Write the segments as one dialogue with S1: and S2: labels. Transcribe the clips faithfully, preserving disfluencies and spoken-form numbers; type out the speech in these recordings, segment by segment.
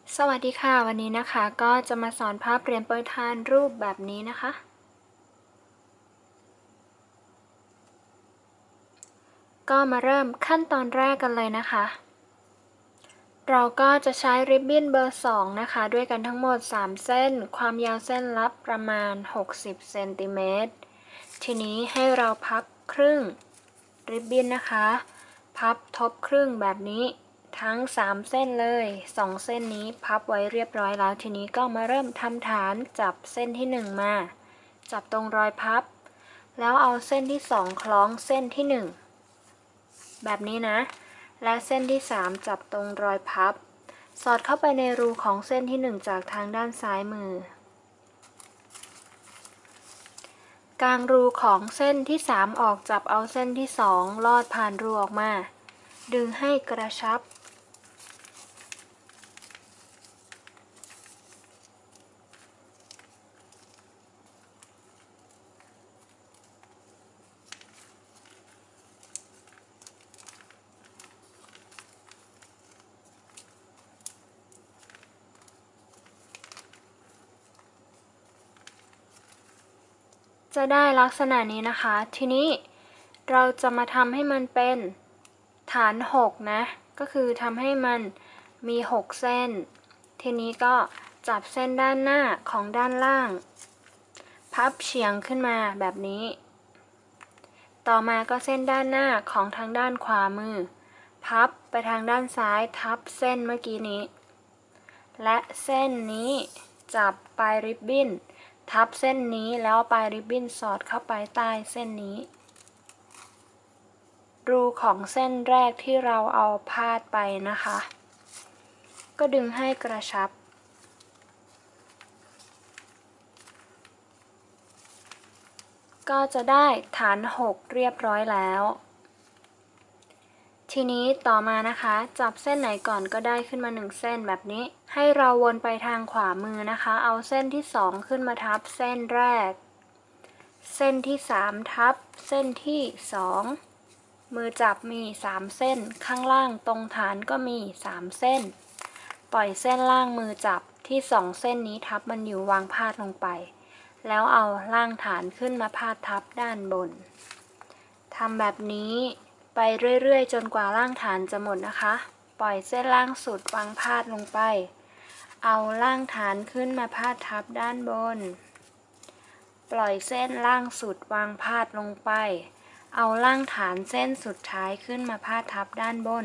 S1: สวัสดีค่ะวันนี้นะคะก็จะมาสอนภาพเหรียญโปรยทานรูปแบบนี้นะคะ ก็มาเริ่มขั้นตอนแรกกันเลยนะคะ เราก็จะใช้ริบบิ้นเบอร์สองนะคะด้วยกันทั้งหมดสามเส้นความยาวเส้นละประมาณหกสิบเซนติเมตรทีนี้ให้เราพับครึ่งริบบิ้นนะคะพับทบครึ่งแบบนี้ทั้งสามเส้นเลยสองเส้นนี้พับไว้เรียบร้อยแล้วทีนี้ก็มาเริ่มทำฐานจับเส้นที่หนึ่งมาจับตรงรอยพับแล้วเอาเส้นที่สองคล้องเส้นที่หนึ่งแบบนี้นะและเส้นที่สามจับตรงรอยพับสอดเข้าไปในรูของเส้นที่หนึ่งจากทางด้านซ้ายมือกางรูของเส้นที่สามออกจับเอาเส้นที่สองลอดผ่านรูออกมาดึงให้กระชับจะได้ลักษณะนี้นะคะทีนี้เราจะมาทำให้มันเป็นฐานหกนะก็คือทำให้มันมีหกเส้นทีนี้ก็จับเส้นด้านหน้าของด้านล่างพับเฉียงขึ้นมาแบบนี้ต่อมาก็เส้นด้านหน้าของทางด้านขวามือพับไปทางด้านซ้ายทับเส้นเมื่อกี้นี้และเส้นนี้จับปลายริบบิ้นทับเส้นนี้แล้วปลายริบบิ้นสอดเข้าไปใต้เส้นนี้รูของเส้นแรกที่เราเอาพาดไปนะคะก็ดึงให้กระชับก็จะได้ฐานหกเรียบร้อยแล้วทีนี้ต่อมานะคะจับเส้นไหนก่อนก็ได้ขึ้นมาหนึ่งเส้นแบบนี้ให้เราวนไปทางขวามือนะคะเอาเส้นที่สองขึ้นมาทับเส้นแรกเส้นที่สามทับเส้นที่สองมือจับมีสามเส้นข้างล่างตรงฐานก็มีสามเส้นปล่อยเส้นล่างมือจับที่สองเส้นนี้ทับมันอยู่วางพาดลงไปแล้วเอาล่างฐานขึ้นมาพาดทับด้านบนทำแบบนี้ไปเรื่อยๆจนกว่าล่างฐานจะหมดนะคะปล่อยเส้นล่างสุดวางพาดลงไปเอาล่างฐานขึ้นมาพาดทับด้านบนปล่อยเส้นล่างสุดวางพาดลงไปเอาล่างฐานเส้นสุดท้ายขึ้นมาพาดทับด้านบน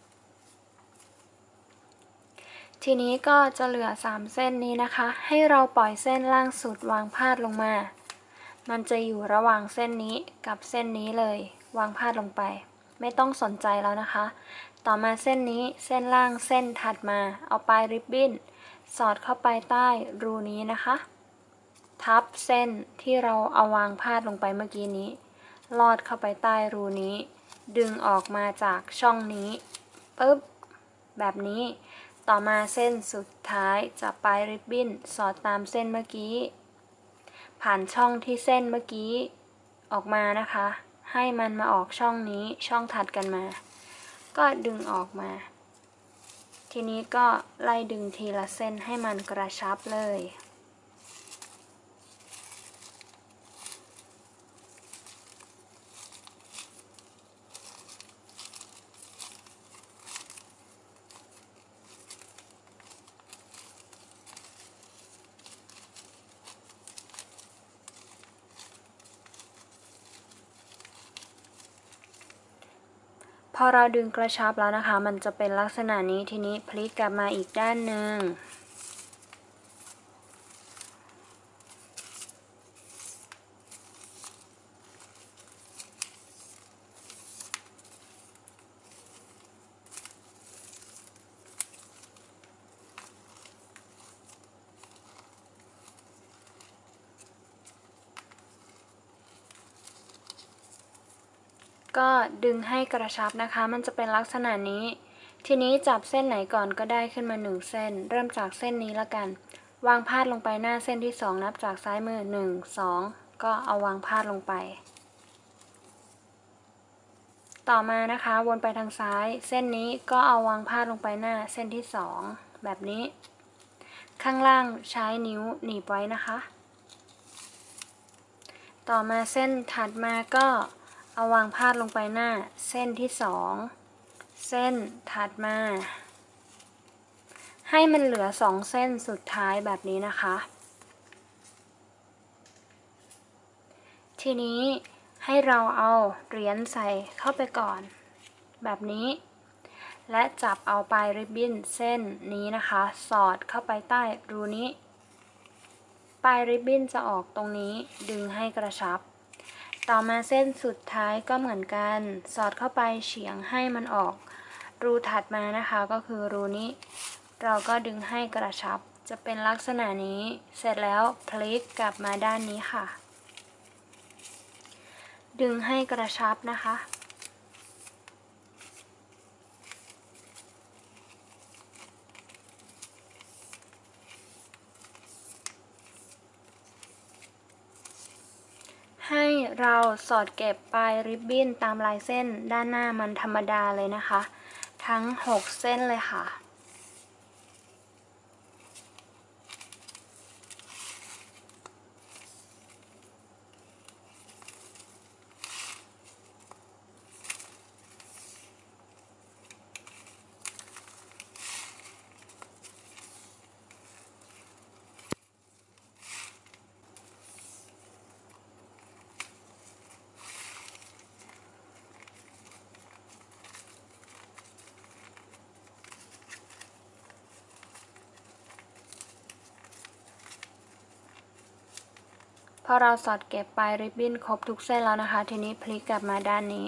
S1: ทีนี้ก็จะเหลือสามเส้นนี้นะคะให้เราปล่อยเส้นล่างสุดวางพาดลงมามันจะอยู่ระหว่างเส้นนี้กับเส้นนี้เลยวางพาดลงไปไม่ต้องสนใจแล้วนะคะต่อมาเส้นนี้เส้นล่างเส้นถัดมาเอาปลายริบบิ้นสอดเข้าไปใต้รูนี้นะคะทับเส้นที่เราเอาวางพาดลงไปเมื่อกี้นี้ลอดเข้าไปใต้รูนี้ดึงออกมาจากช่องนี้ปึ๊บแบบนี้ต่อมาเส้นสุดท้ายจับปลายริบบิ้นสอดตามเส้นเมื่อกี้ผ่านช่องที่เส้นเมื่อกี้ออกมานะคะให้มันมาออกช่องนี้ช่องถัดกันมาก็ดึงออกมาทีนี้ก็ไล่ดึงทีละเส้นให้มันกระชับเลยพอเราดึงกระชับแล้วนะคะมันจะเป็นลักษณะนี้ทีนี้พลิกกลับมาอีกด้านหนึ่งก็ดึงให้กระชับนะคะมันจะเป็นลักษณะนี้ทีนี้จับเส้นไหนก่อนก็ได้ขึ้นมาหนึ่งเส้นเริ่มจากเส้นนี้ละกันวางพาดลงไปหน้าเส้นที่สองนับจากซ้ายมือหนึ่ง สองก็เอาวางพาดลงไปต่อมานะคะวนไปทางซ้ายเส้นนี้ก็เอาวางพาดลงไปหน้าเส้นที่สองแบบนี้ข้างล่างใช้นิ้วหนีบไว้นะคะต่อมาเส้นถัดมาก็เอาวางพาดลงไปหน้าเส้นที่สองเส้นถัดมาให้มันเหลือสองเส้นสุดท้ายแบบนี้นะคะทีนี้ให้เราเอาเหรียญใส่เข้าไปก่อนแบบนี้และจับเอาปลายริบบิ้นเส้นนี้นะคะสอดเข้าไปใต้รูนี้ปลายริบบิ้นจะออกตรงนี้ดึงให้กระชับต่อมาเส้นสุดท้ายก็เหมือนกันสอดเข้าไปเฉียงให้มันออกรูถัดมานะคะก็คือรูนี้เราก็ดึงให้กระชับจะเป็นลักษณะนี้เสร็จแล้วพลิกกลับมาด้านนี้ค่ะดึงให้กระชับนะคะให้เราสอดเก็บปลายริบบิ้นตามลายเส้นด้านหน้ามันธรรมดาเลยนะคะทั้งหกเส้นเลยค่ะพอเราสอดเก็บปลายริบบิ้นครบทุกเส้นแล้วนะคะทีนี้พลิกกลับมาด้านนี้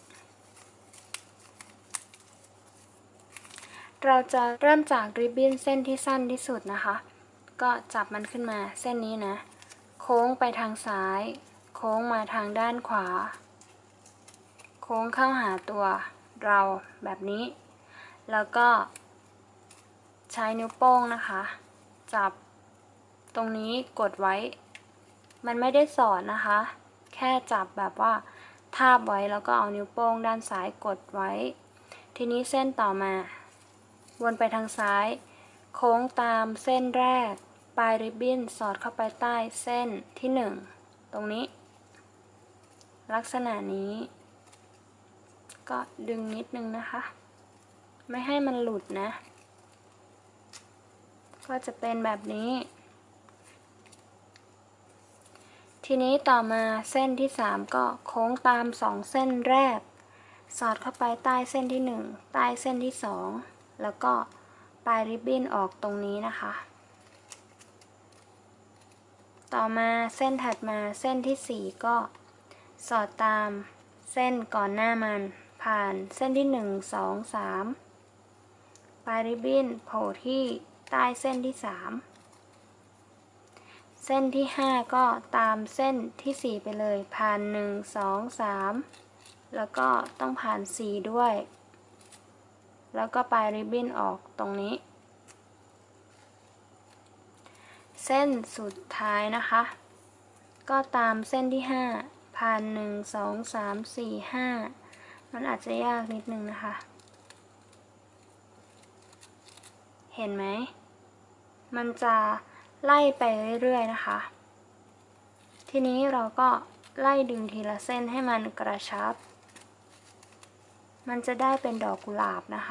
S1: เราจะเริ่มจากริบบิ้นเส้นที่สั้นที่สุดนะคะก็จับมันขึ้นมาเส้นนี้นะโค้งไปทางซ้ายโค้งมาทางด้านขวาโค้งเข้าหาตัวเราแบบนี้แล้วก็ใช้นิ้วโป้งนะคะจับตรงนี้กดไว้มันไม่ได้สอดนะคะแค่จับแบบว่าทาบไว้แล้วก็เอานิ้วโป้งด้านซ้ายกดไว้ทีนี้เส้นต่อมาวนไปทางซ้ายโค้งตามเส้นแรกปลายริบบิ้นสอดเข้าไปใต้เส้นที่หนึ่งตรงนี้ลักษณะนี้ก็ดึงนิดนึงนะคะไม่ให้มันหลุดนะก็จะเป็นแบบนี้ทีนี้ต่อมาเส้นที่สามก็โค้งตามสองเส้นแรกสอดเข้าไปใต้เส้นที่หนึ่งใต้เส้นที่สองแล้วก็ปลายริบบิ้นออกตรงนี้นะคะต่อมาเส้นถัดมาเส้นที่สี่ก็สอดตามเส้นก่อนหน้ามันผ่านเส้นที่หนึ่ง สอง สามปลายริบบิ้นโผล่ที่ใต้เส้นที่สามเส้นที่ห้าก็ตามเส้นที่สี่ไปเลยผ่านหนึ่ง สอง สามแล้วก็ต้องผ่านสี่ด้วยแล้วก็ปลายริบบิ้นออกตรงนี้เส้นสุดท้ายนะคะก็ตามเส้นที่ห้าผ่านหนึ่ง สอง สาม สี่ ห้ามันอาจจะยากนิดนึงนะคะเห็นไหมมันจะไล่ไปเรื่อยๆนะคะทีนี้เราก็ไล่ดึงทีละเส้นให้มันกระชับมันจะได้เป็นดอกกุหลาบนะคะ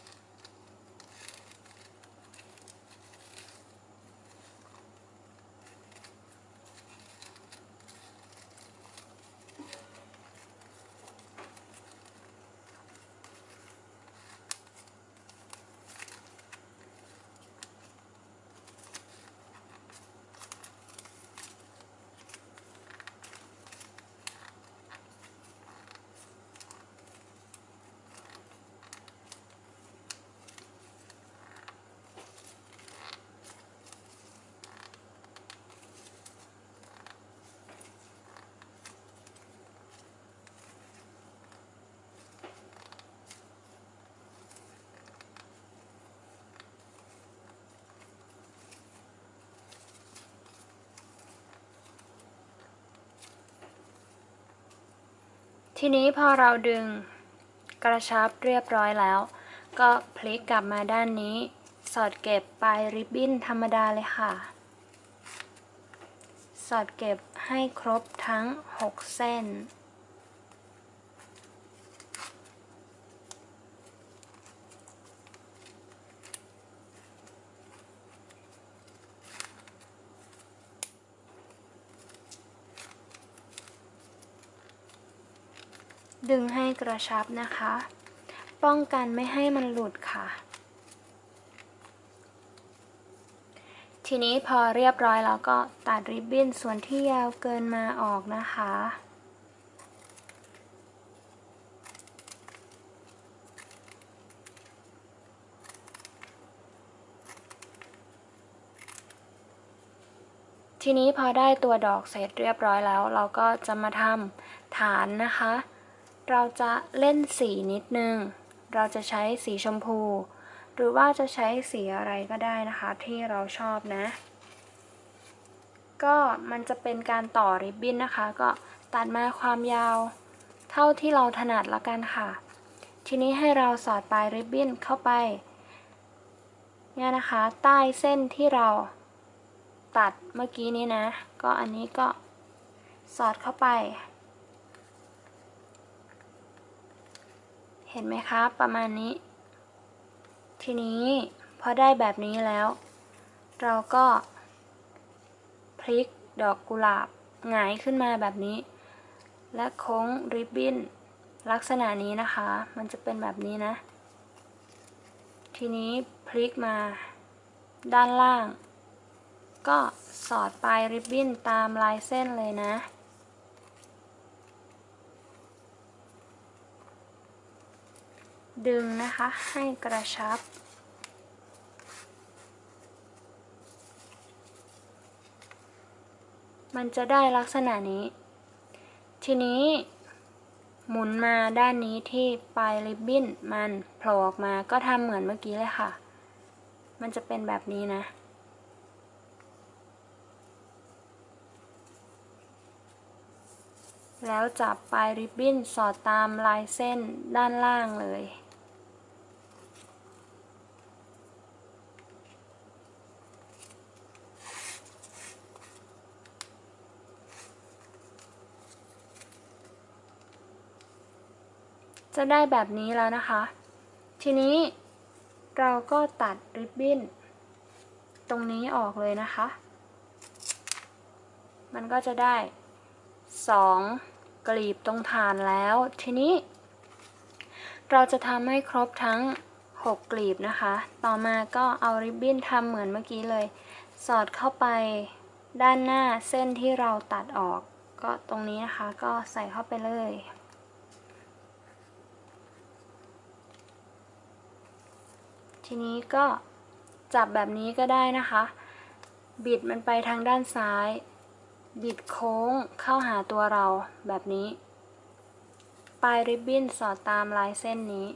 S1: ทีนี้พอเราดึงกระชับเรียบร้อยแล้วก็พลิกกลับมาด้านนี้สอดเก็บปลายริบบิ้นธรรมดาเลยค่ะสอดเก็บให้ครบทั้งหกเส้นดึงให้กระชับนะคะป้องกันไม่ให้มันหลุดค่ะทีนี้พอเรียบร้อยแล้วก็ตัดริบบิ้นส่วนที่ยาวเกินมาออกนะคะทีนี้พอได้ตัวดอกเสร็จเรียบร้อยแล้วเราก็จะมาทำฐานนะคะเราจะเล่นสีนิดนึงเราจะใช้สีชมพูหรือว่าจะใช้สีอะไรก็ได้นะคะที่เราชอบนะก็มันจะเป็นการต่อริบบิ้นนะคะก็ตัดมาความยาวเท่าที่เราถนัดละกันค่ะทีนี้ให้เราสอดปลายริบบิ้นเข้าไปเนี่ยนะคะใต้เส้นที่เราตัดเมื่อกี้นี้นะก็อันนี้ก็สอดเข้าไปเห็นไหมคะประมาณนี้ทีนี้พอได้แบบนี้แล้วเราก็พลิกดอกกุหลาบหงายขึ้นมาแบบนี้และโค้งริบบิ้นลักษณะนี้นะคะมันจะเป็นแบบนี้นะทีนี้พลิกมาด้านล่างก็สอดปลายริบบิ้นตามลายเส้นเลยนะดึงนะคะให้กระชับมันจะได้ลักษณะนี้ทีนี้หมุนมาด้านนี้ที่ปลายริบบิ้นมันโผล่ออกมาก็ทำเหมือนเมื่อกี้เลยค่ะมันจะเป็นแบบนี้นะแล้วจับปลายริบบิ้นสอดตามลายเส้นด้านล่างเลยจะได้แบบนี้แล้วนะคะทีนี้เราก็ตัดริบบิ้นตรงนี้ออกเลยนะคะมันก็จะได้สองกลีบตรงฐานแล้วทีนี้เราจะทำให้ครบทั้งหกกลีบนะคะต่อมาก็เอาริบบิ้นทำเหมือนเมื่อกี้เลยสอดเข้าไปด้านหน้าเส้นที่เราตัดออกก็ตรงนี้นะคะก็ใส่เข้าไปเลยทีนี้ก็จับแบบนี้ก็ได้นะคะบิดมันไปทางด้านซ้ายบิดโค้งเข้าหาตัวเราแบบนี้ปลายริบบิ้นสอดตามลายเส้นนี้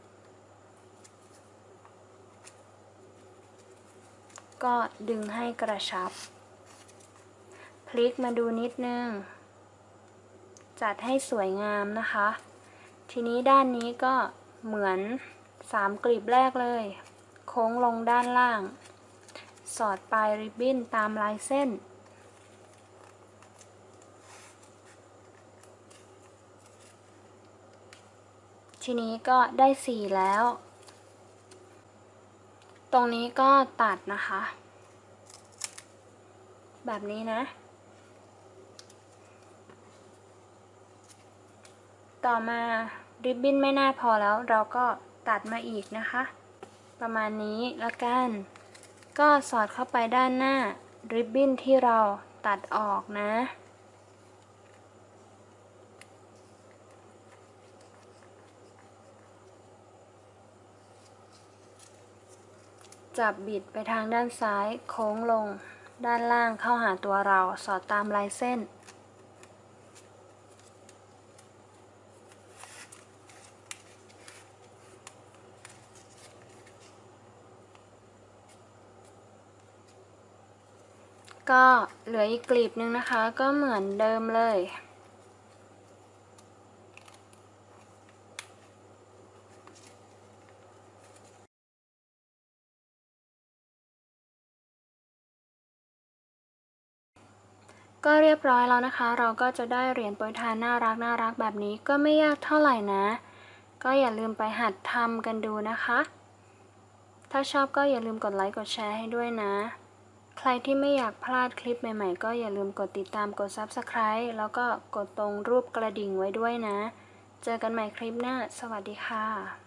S1: ก็ดึงให้กระชับพลิกมาดูนิดนึงจัดให้สวยงามนะคะทีนี้ด้านนี้ก็เหมือนสามกลีบแรกเลยโค้งลงด้านล่างสอดปลายริบบิ้นตามลายเส้นทีนี้ก็ได้สี่แล้วตรงนี้ก็ตัดนะคะแบบนี้นะต่อมาริบบิ้นไม่น่าพอแล้วเราก็ตัดมาอีกนะคะประมาณนี้แล้วกันก็สอดเข้าไปด้านหน้าริบบิ้นที่เราตัดออกนะจับบิดไปทางด้านซ้ายโค้งลงด้านล่างเข้าหาตัวเราสอดตามลายเส้นก็เหลืออีกกลีบนึงนะคะก็เหมือนเดิมเลยก็เรียบร้อยแล้วนะคะ เราก็จะได้เหรียญโปรยทานน่ารักน่ารักแบบนี้ก็ไม่ยากเท่าไหร่นะ ก็อย่าลืมไปหัดทำกันดูนะคะ ถ้าชอบก็อย่าลืมกดไลค์กดแชร์ให้ด้วยนะ ใครที่ไม่อยากพลาดคลิปใหม่ๆก็อย่าลืมกดติดตามกด ซับสไครบ์ แล้วก็กดตรงรูปกระดิ่งไว้ด้วยนะ เจอกันใหม่คลิปหน้า สวัสดีค่ะ